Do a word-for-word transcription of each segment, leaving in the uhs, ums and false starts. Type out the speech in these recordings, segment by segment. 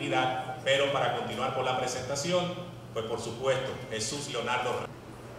actividad, pero para continuar con la presentación, pues por supuesto, Jesús Leonardo Reyes.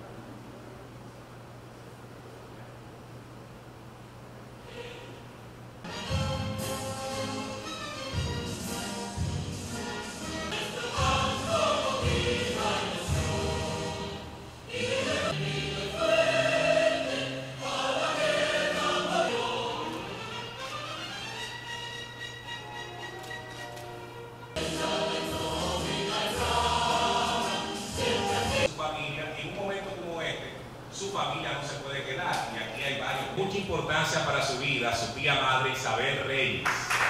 Su familia no se puede quedar, y aquí hay varios. Mucha importancia para su vida, su tía madre Isabel Reyes.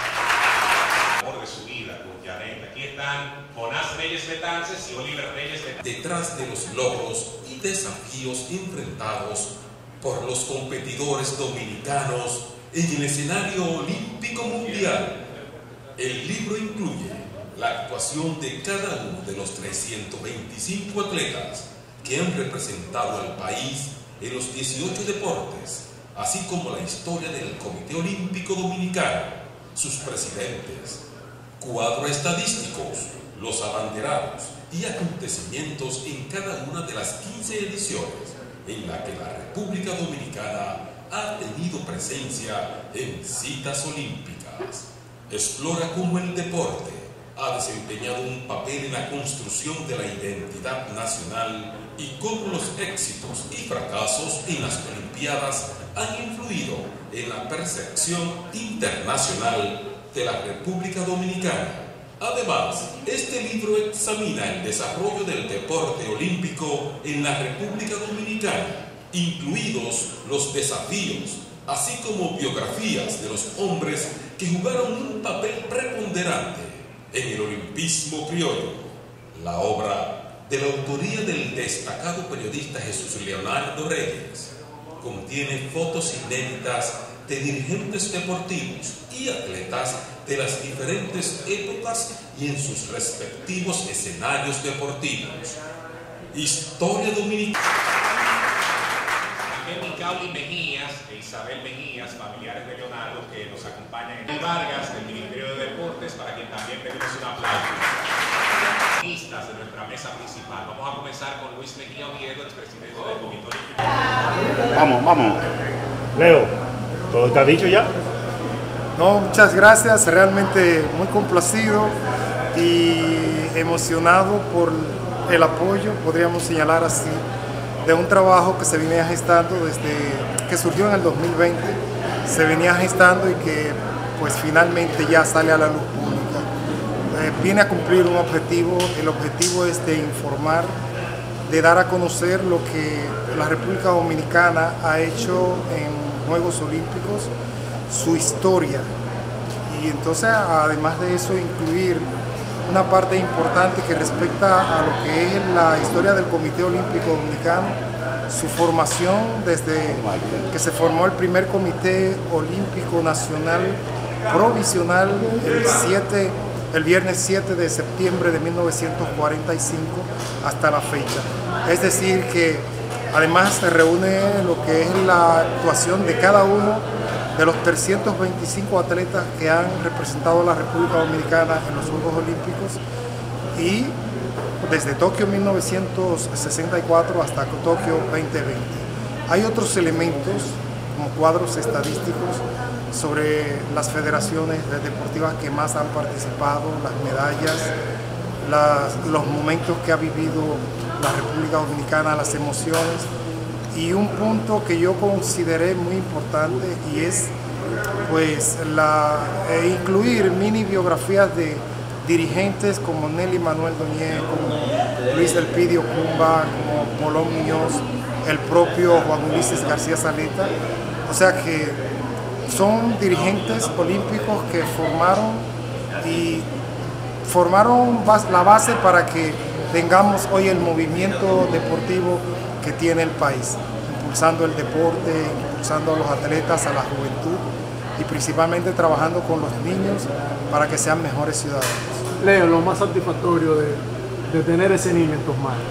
El amor de su vida con Janet. Aquí están Jonás Reyes Betances y Oliver Reyes Betances. Detrás de los logros y desafíos enfrentados por los competidores dominicanos en el escenario olímpico mundial, el libro incluye la actuación de cada uno de los trescientos veinticinco atletas que han representado al país en los dieciocho deportes, así como la historia del Comité Olímpico Dominicano, sus presidentes, cuadros estadísticos, los abanderados y acontecimientos en cada una de las quince ediciones en la que la República Dominicana ha tenido presencia en citas olímpicas. Explora cómo el deporte ha desempeñado un papel en la construcción de la identidad nacional y cómo los éxitos y fracasos en las Olimpiadas han influido en la percepción internacional de la República Dominicana. Además, este libro examina el desarrollo del deporte olímpico en la República Dominicana, incluidos los desafíos, así como biografías de los hombres que jugaron un papel preponderante en el olimpismo criollo. La obra, de la autoría del destacado periodista Jesús Leonardo Reyes, contiene fotos inéditas de dirigentes deportivos y atletas de las diferentes épocas y en sus respectivos escenarios deportivos. Historia dominicana. También Micauli Mejías e Isabel Mejías, familiares de Leonardo, que nos acompañan en el Vargas del Ministerio de Deportes, para quien también pedimos un aplauso. De nuestra mesa principal. Vamos a comenzar con Luis Mejía Oviedo, expresidente del Comité Olímpico. Vamos, vamos. Leo, ¿todo está dicho ya? No, muchas gracias, realmente muy complacido y emocionado por el apoyo, podríamos señalar así, de un trabajo que se venía gestando desde que surgió en el dos mil veinte, se venía gestando y que pues finalmente ya sale a la luz pública. Eh, viene a cumplir un objetivo, el objetivo es de informar, de dar a conocer lo que la República Dominicana ha hecho en Juegos Olímpicos, su historia, y entonces además de eso incluir una parte importante que respecta a lo que es la historia del Comité Olímpico Dominicano, su formación desde que se formó el primer Comité Olímpico Nacional Provisional el siete el viernes siete de septiembre de mil novecientos cuarenta y cinco hasta la fecha. Es decir que además se reúne lo que es la actuación de cada uno de los trescientos veinticinco atletas que han representado a la República Dominicana en los Juegos Olímpicos, y desde Tokio mil novecientos sesenta y cuatro hasta Tokio dos mil veinte. Hay otros elementos como cuadros estadísticos sobre las federaciones deportivas que más han participado, las medallas, las, los momentos que ha vivido la República Dominicana, las emociones, y un punto que yo consideré muy importante y es pues la, eh, incluir mini biografías de dirigentes como Nelly Manuel Doñé, como Luis Elpidio Cumba, como Polón Muñoz, el propio Juan Ulises García Saleta. O sea que son dirigentes olímpicos que formaron y formaron la base para que tengamos hoy el movimiento deportivo que tiene el país, impulsando el deporte, impulsando a los atletas, a la juventud y principalmente trabajando con los niños para que sean mejores ciudadanos. Leo, lo más satisfactorio de, de tener ese niño en tus manos.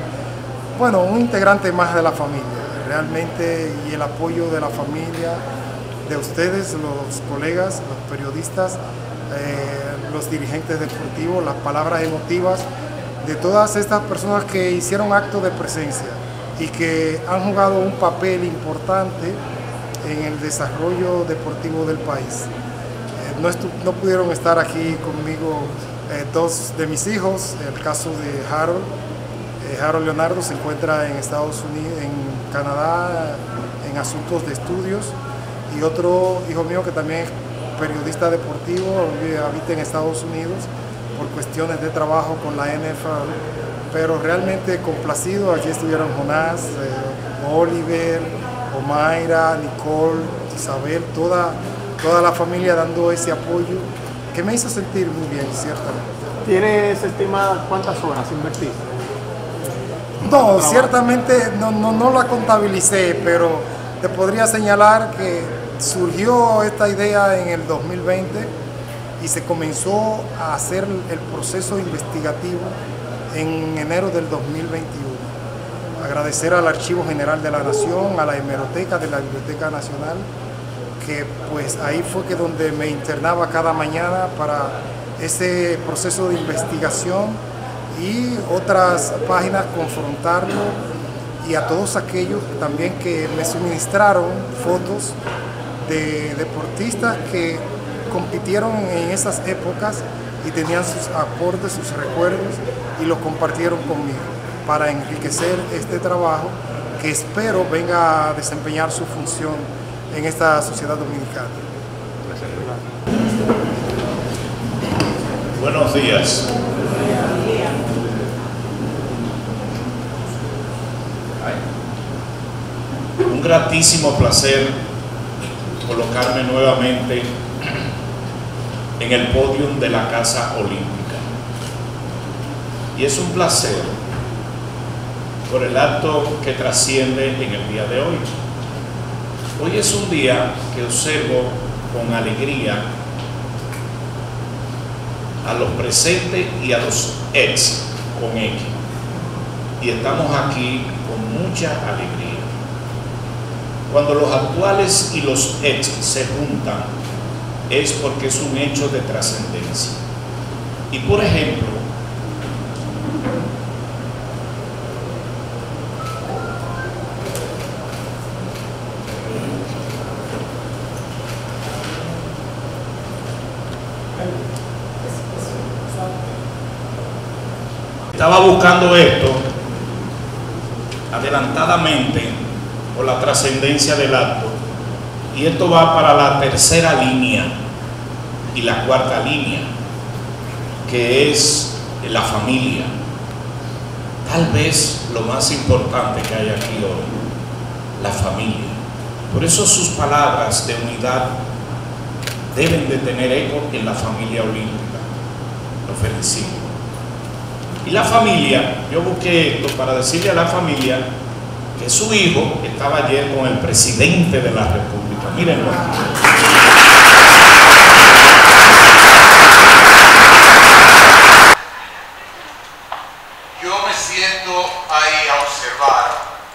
Bueno, un integrante más de la familia, realmente, y el apoyo de la familia, de ustedes, los colegas, los periodistas, eh, los dirigentes deportivos, las palabras emotivas de todas estas personas que hicieron acto de presencia y que han jugado un papel importante en el desarrollo deportivo del país. Eh, no, no pudieron estar aquí conmigo eh, dos de mis hijos, el caso de Harold. Eh, Harold Leonardo se encuentra en Estados Unidos, en Canadá, en asuntos de estudios, y otro hijo mío que también es periodista deportivo, habita en Estados Unidos por cuestiones de trabajo con la N F L, pero realmente complacido. Aquí estuvieron Jonás, eh, Oliver, Omaira, Nicole, Isabel, toda, toda la familia dando ese apoyo que me hizo sentir muy bien, ciertamente. ¿Tienes estimada cuántas horas invertiste? No, ciertamente no, no, no la contabilicé, pero te podría señalar que surgió esta idea en el dos mil veinte y se comenzó a hacer el proceso investigativo en enero del dos mil veintiuno. Agradecer al Archivo General de la Nación, a la hemeroteca de la Biblioteca Nacional, que pues ahí fue que donde me internaba cada mañana para ese proceso de investigación, y otras páginas confrontarlo, y a todos aquellos también que me suministraron fotos de deportistas que compitieron en esas épocas y tenían sus aportes, sus recuerdos, y los compartieron conmigo para enriquecer este trabajo que espero venga a desempeñar su función en esta sociedad dominicana. Buenos días. Un gratísimo placer colocarme nuevamente en el podio de la Casa Olímpica. Y es un placer por el acto que trasciende en el día de hoy. Hoy es un día que observo con alegría a los presentes y a los ex con X. Y estamos aquí con mucha alegría. Cuando los actuales y los ex se juntan, es porque es un hecho de trascendencia. Y por ejemplo, estaba buscando esto adelantadamente por la trascendencia del acto, y esto va para la tercera línea y la cuarta línea, que es la familia. Tal vez lo más importante que hay aquí hoy, la familia. Por eso sus palabras de unidad deben de tener eco en la familia olímpica. Lo felicito. Y la familia, yo busqué esto para decirle a la familia que su hijo estaba ayer con el presidente de la República. Mírenlo aquí. Yo me siento ahí a observar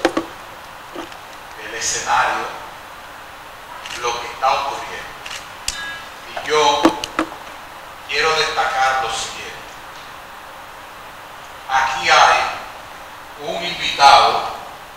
el escenario, lo que está ocurriendo. Y yo quiero destacar lo siguiente. Aquí hay un invitado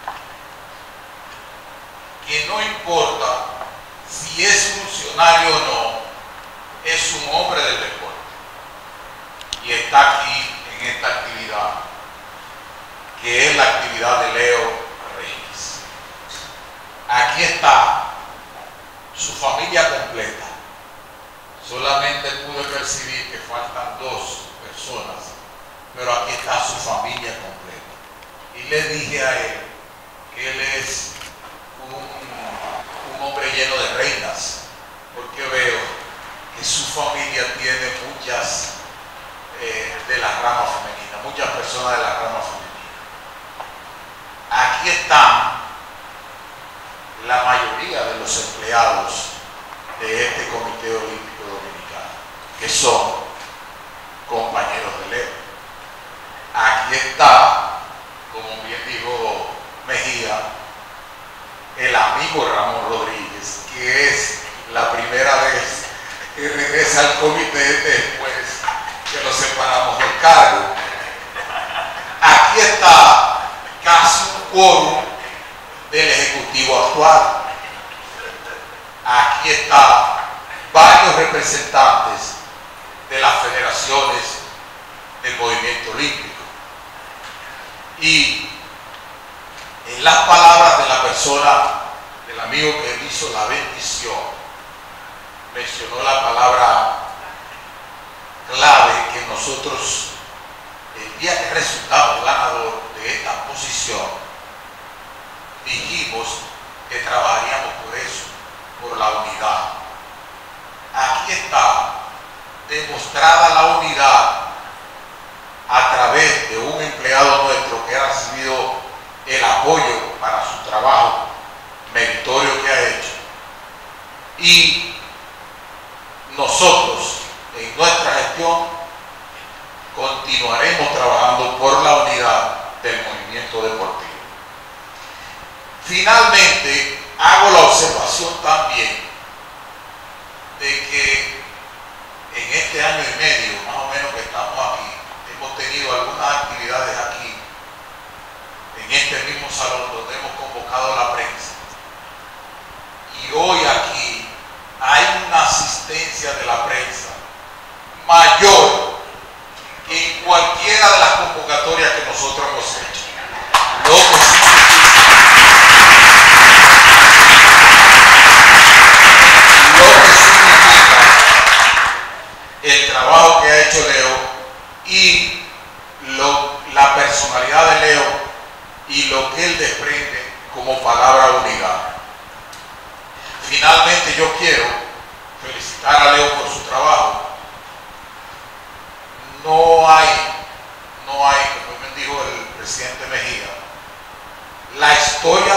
que no importa si es funcionario o no, es un hombre del deporte. Y está aquí en esta actividad, que es la actividad de Leo Reyes. Aquí está su familia completa. Solamente pude percibir que faltan dos personas, pero aquí está su familia completa. Y le dije a él que él es un, un hombre lleno de reinas, porque veo que su familia tiene muchas eh, de la rama femenina, muchas personas de la rama femenina. Aquí están la mayoría de los empleados de este Comité Olímpico Dominicano, que son compañeros de Leo. Aquí está, como bien dijo Mejía, el amigo Ramón Rodríguez, que es la primera vez que regresa al comité después organizaciones del movimiento olímpico. Y en las palabras de la persona, del amigo que hizo la bendición, mencionó la palabra clave que nosotros, el día que resultamos ganador de esta posición, dijimos que trabajaríamos por eso, por la unidad. Aquí está demostrada la unidad a través de un empleado nuestro que ha recibido el apoyo para su trabajo meritorio que ha hecho. Y nosotros, en nuestra gestión, continuaremos trabajando por la unidad del movimiento deportivo. Finalmente, hago la observación también de que en este año y medio, más o menos que estamos aquí, hemos tenido algunas actividades aquí, en este mismo salón donde hemos convocado a la prensa. Y hoy aquí hay una asistencia de la prensa mayor que en cualquiera de las convocatorias que nosotros hemos hecho. Lo que el trabajo que ha hecho Leo y lo, la personalidad de Leo y lo que él desprende como palabra unidad. Finalmente yo quiero felicitar a Leo por su trabajo. No hay, no hay, como me dijo el presidente Mejía, la historia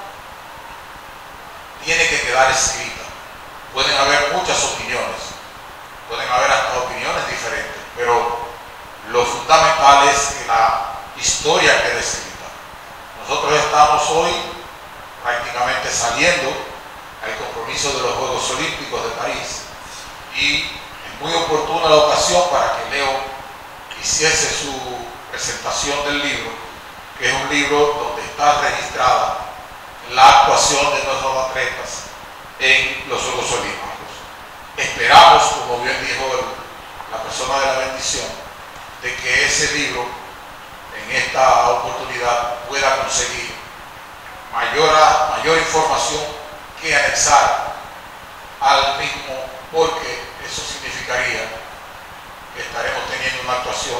tiene que quedar escrita. Pueden haber muchas opiniones, pueden haber hasta opiniones diferentes, pero lo fundamental es que la historia quede escrita. Nosotros estamos hoy prácticamente saliendo al compromiso de los Juegos Olímpicos de París y es muy oportuna la ocasión para que Leo hiciese su presentación del libro, que es un libro donde está registrada la actuación de nuestros atletas en los Juegos Olímpicos. Esperamos, como bien dijo el, la persona de la bendición, de que ese libro en esta oportunidad pueda conseguir mayor, mayor información que anexar al mismo, porque eso significaría que estaremos teniendo una actuación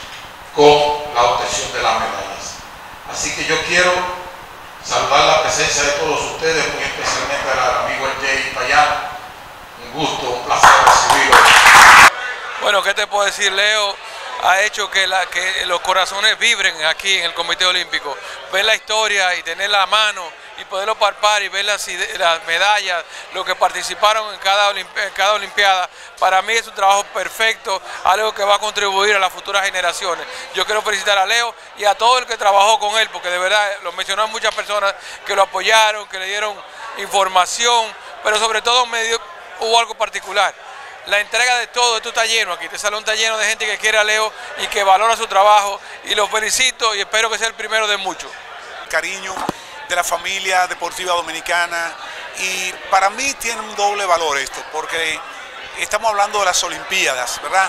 con la obtención de las medallas. Así que yo quiero saludar la presencia de todos ustedes, muy especialmente al amigo El Jay Payano. Un gusto, un placer recibirlo. Bueno, ¿qué te puedo decir? Leo ha hecho que, la, que los corazones vibren aquí en el Comité Olímpico. Ver la historia y tenerla a mano y poderlo palpar y ver las, las medallas, los que participaron en cada, en cada Olimpiada, para mí es un trabajo perfecto, algo que va a contribuir a las futuras generaciones. Yo quiero felicitar a Leo y a todo el que trabajó con él, porque de verdad lo mencionaron muchas personas que lo apoyaron, que le dieron información, pero sobre todo me dio, hubo algo particular. La entrega de todo, esto está lleno aquí, este salón está lleno de gente que quiere a Leo y que valora su trabajo, y lo felicito y espero que sea el primero de muchos. Cariño de la familia deportiva dominicana, y para mí tiene un doble valor esto, porque estamos hablando de las Olimpiadas, ¿verdad?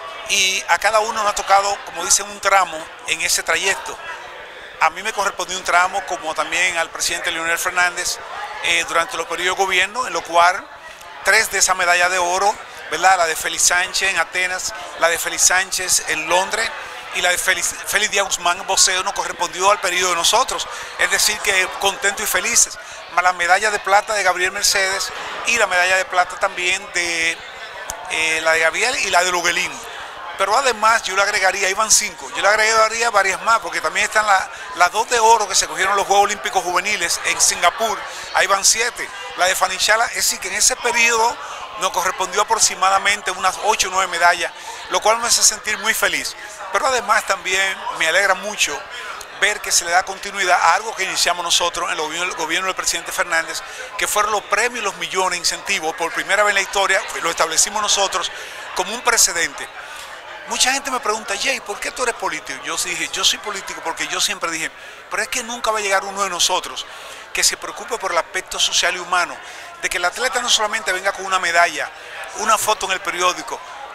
Y a cada uno nos ha tocado, como dicen, un tramo en ese trayecto. A mí me correspondió un tramo, como también al presidente Leonel Fernández, eh, durante los periodos de gobierno, en lo cual tres de esa medalla de oro, ¿verdad? La de Félix Sánchez en Atenas, la de Félix Sánchez en Londres y la de Félix, Félix Díaz Guzmán en boxeo nos correspondió al periodo de nosotros. Es decir, que contentos y felices. Más la medalla de plata de Gabriel Mercedes y la medalla de plata también de eh, la de Gabriel y la de Luguelín. Pero además yo le agregaría, ahí van cinco, yo le agregaría varias más, porque también están la, las dos de oro que se cogieron los Juegos Olímpicos Juveniles en Singapur, ahí van siete. La de Fanichala, es decir, que en ese periodo nos correspondió aproximadamente unas ocho o nueve medallas, lo cual me hace sentir muy feliz. Pero además también me alegra mucho ver que se le da continuidad a algo que iniciamos nosotros en el gobierno, el gobierno del presidente Fernández, que fueron los premios, los millones, incentivos, por primera vez en la historia, lo establecimos nosotros como un precedente. Mucha gente me pregunta, Jay, ¿por qué tú eres político? Yo dije, yo soy político porque yo siempre dije, pero es que nunca va a llegar uno de nosotros que se preocupe por el aspecto social y humano, de que el atleta no solamente venga con una medalla, una foto en el periódico,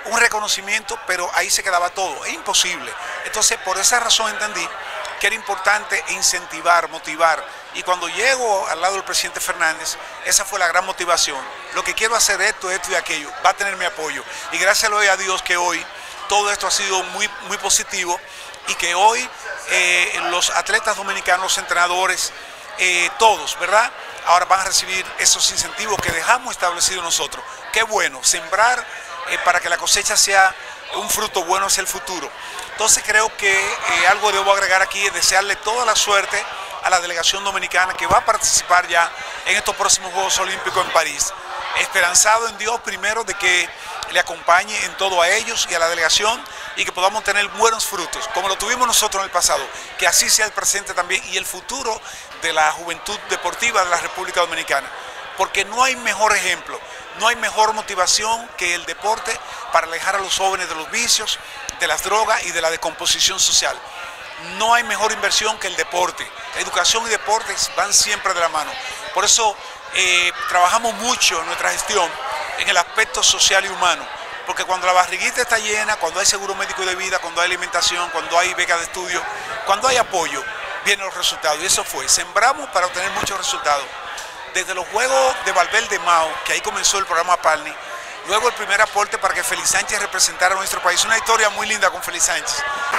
un reconocimiento, pero ahí se quedaba todo, es imposible. Entonces, por esa razón entendí que era importante incentivar, motivar, y cuando llego al lado del presidente Fernández, esa fue la gran motivación. Lo que quiero hacer esto, esto y aquello, va a tener mi apoyo, y gracias a Dios que hoy todo esto ha sido muy, muy positivo, y que hoy eh, los atletas dominicanos, los entrenadores, eh, todos, ¿verdad?, ahora van a recibir esos incentivos que dejamos establecidos nosotros. Qué bueno, sembrar eh, para que la cosecha sea un fruto bueno hacia el futuro. Entonces creo que eh, algo debo agregar aquí es desearle toda la suerte a la delegación dominicana que va a participar ya en estos próximos Juegos Olímpicos en París. Esperanzado en Dios primero de que le acompañe en todo a ellos y a la delegación y que podamos tener buenos frutos, como lo tuvimos nosotros en el pasado, que así sea el presente también y el futuro de la juventud deportiva de la República Dominicana. Porque no hay mejor ejemplo, no hay mejor motivación que el deporte para alejar a los jóvenes de los vicios, de las drogas y de la descomposición social. No hay mejor inversión que el deporte. Educación y deportes van siempre de la mano. Por eso eh, trabajamos mucho en nuestra gestión en el aspecto social y humano. Porque cuando la barriguita está llena, cuando hay seguro médico de vida, cuando hay alimentación, cuando hay beca de estudio, cuando hay apoyo, vienen los resultados. Y eso fue, sembramos para obtener muchos resultados. Desde los Juegos de Valverde Mao, que ahí comenzó el programa Palni, luego el primer aporte para que Félix Sánchez representara a nuestro país. Una historia muy linda con Félix Sánchez.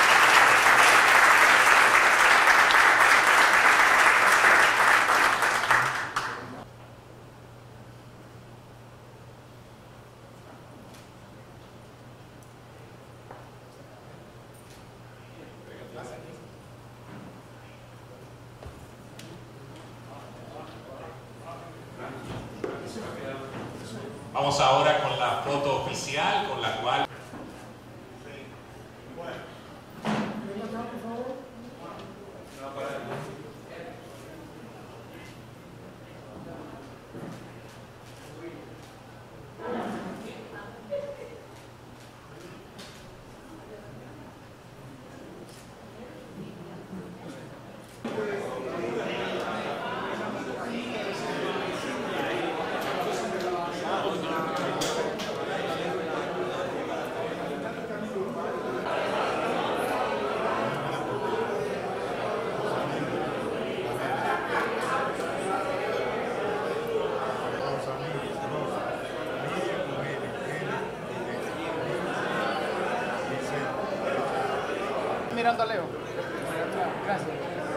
Vamos ahora con la foto oficial, con la cual... Mirando a Leo. Gracias.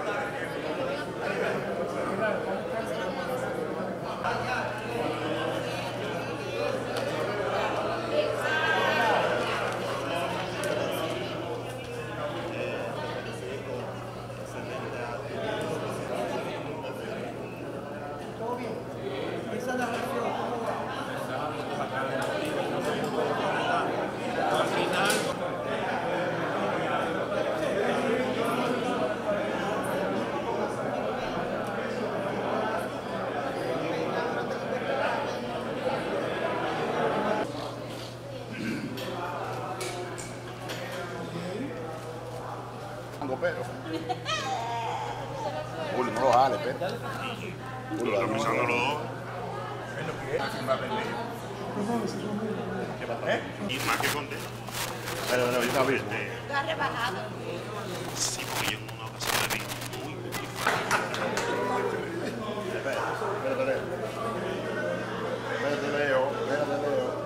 ¿Todo bien? Esa es la reacción. Al final. Pero Julio, no lo jale, pero Julio, lo están pisando los dos. Es lo que es. ¿Qué pasa? ¿Eh? Y más que contento. Pero no, yo estaba bien. ¿Lo has rebajado? Sí, porque yo en una ocasión me vi muy, muy fuerte. Espérate, espérate, Leo. Espérate, Leo. Espérate, Leo.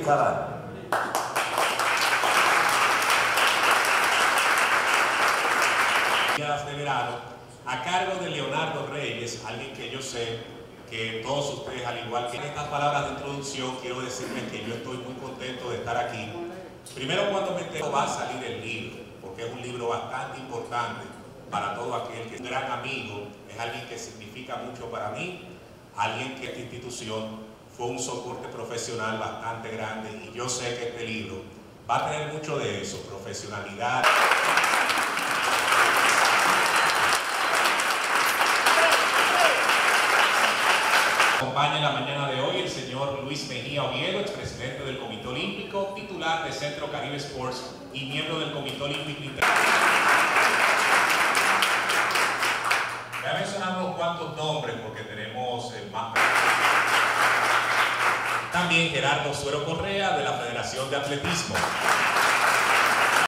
cada año. De verano, a cargo de Leonardo Reyes, alguien que yo sé que todos ustedes, al igual que en estas palabras de introducción, quiero decirles que yo estoy muy contento de estar aquí. Primero, cuando me entero va a salir el libro, porque es un libro bastante importante para todo aquel que es un gran amigo, es alguien que significa mucho para mí, alguien que esta institución fue un soporte profesional bastante grande, y yo sé que este libro va a tener mucho de eso, profesionalidad. Acompaña en la mañana de hoy el señor Luis Mejía Oviedo, expresidente del Comité Olímpico, titular de Centro Caribe Sports y miembro del Comité Olímpico Internacional. Voy a mencionar unos cuantos nombres porque tenemos el más. También Gerardo Suero Correa de la Federación de Atletismo.